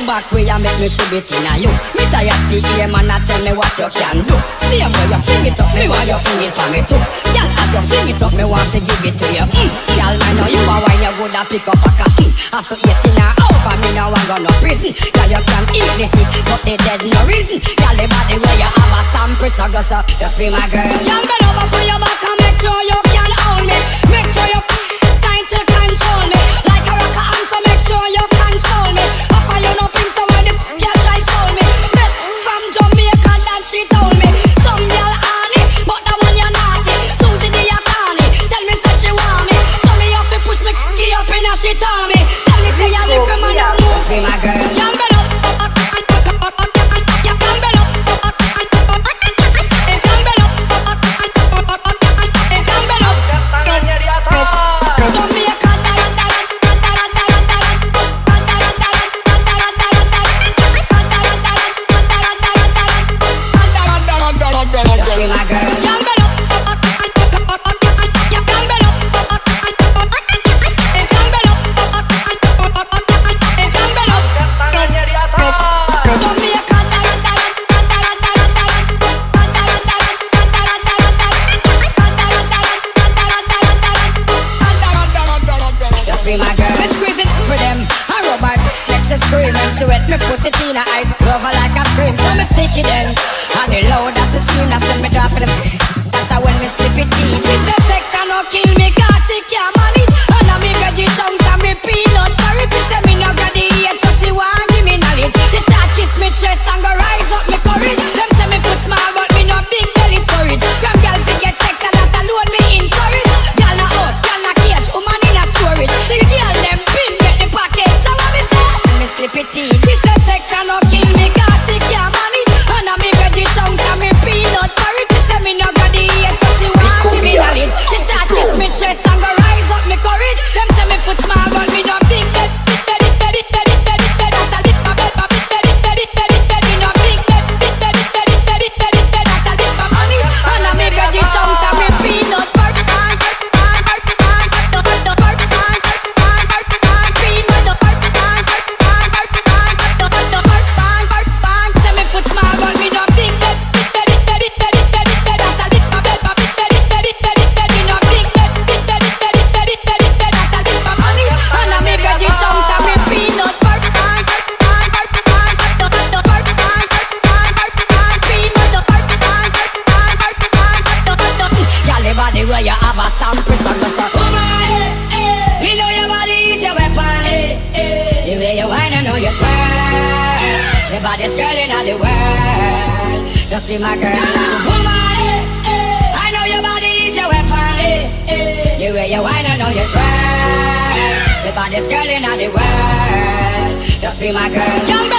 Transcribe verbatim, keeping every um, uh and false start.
back way and make me should be in you. Me tired fi hear man a tell me what you can do. See where you fling it up, me want you fling it for me too. Girl, as you fling it up, me want to give it to you. Mm. Girl, man, know you are why you good a pick up a cat. Mm. After eighteen or over, me now I go no prison. Girl, you can easily see, but they dead no reason. Girl, the body where you have a sample, so go so, just be my girl. Girl, bend over for your back and make sure you can hold me. Make sure you time to control me. Like a rocker and so make sure you console me. Offer you no pink, so when the f*** you try soul me. Best from Jamaica that she told me. Some girl honey, but the one you naughty. Susie the attorney, tell me say she want me. So me have to push me key up in her she tell me. Tell me say you little man don't move. Be my girl. Girl, bend up. She wet me put it in her eyes, love her like a scream, so me stick it in. And the loud as the scream, that's when me drop it. That's when me slip it in. She said sex and no kill me, cause she can't manage. And I me veggie chunks and me peanut porridge. She said me no got the hate, so she want give me knowledge. She start kiss me chest and go rise up me courage. Them say me foot small, but me no big belly storage. From girl fi get sex and that alone me encourage. Girl na house, girl na cage, woman in a storage. The girl them pin get the package, so what me say? Me slip it in. She said sex and no kill me, cause she can't manage. And I me veggie chunks and me peanut porridge. She said me no got the hate, so she want give me knowledge. She start kiss me chest and go rise up me courage. Them say me foot small, but me no big bed. Bed, bed, bed, bed, bed, bed, that a bit my bed, my bed, bed, bed, bed, bed, me no big bed. Bed, bed, bed, bed, bed, bed, that a bit my money. And I me veggie chunks and me peanut porridge. You have a sample, so go so woman, me know your body is your weapon. The way you whine, I know you swear. The baddest girl in all the world. Just see my girl, woman, I know your body is your weapon. The way you whine, I know you swear. The baddest girl in all the world. Just see my girl.